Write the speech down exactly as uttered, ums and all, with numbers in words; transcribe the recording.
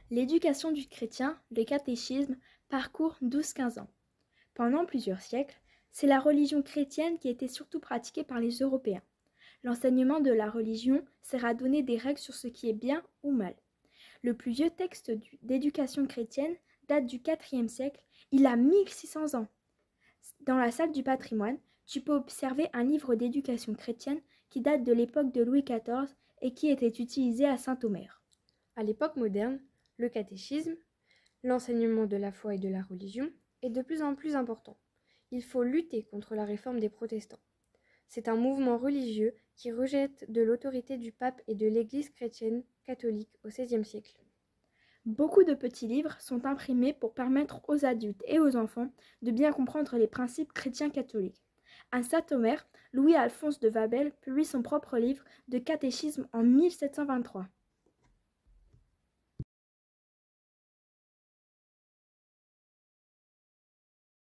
L'éducation du chrétien, le catéchisme, parcourt douze quinze ans. Pendant plusieurs siècles, c'est la religion chrétienne qui était surtout pratiquée par les Européens. L'enseignement de la religion sert à donner des règles sur ce qui est bien ou mal. Le plus vieux texte d'éducation chrétienne date du quatrième siècle, il a mille six cents ans. Dans la salle du patrimoine, tu peux observer un livre d'éducation chrétienne qui date de l'époque de Louis quatorze et qui était utilisé à Saint-Omer. À l'époque moderne, le catéchisme, l'enseignement de la foi et de la religion, est de plus en plus important. Il faut lutter contre la réforme des protestants. C'est un mouvement religieux qui rejette de l'autorité du pape et de l'Église chrétienne catholique au seizième siècle. Beaucoup de petits livres sont imprimés pour permettre aux adultes et aux enfants de bien comprendre les principes chrétiens catholiques. À Saint-Omer, Louis-Alphonse de Wabel publie son propre livre de catéchisme en mille sept cent vingt-trois.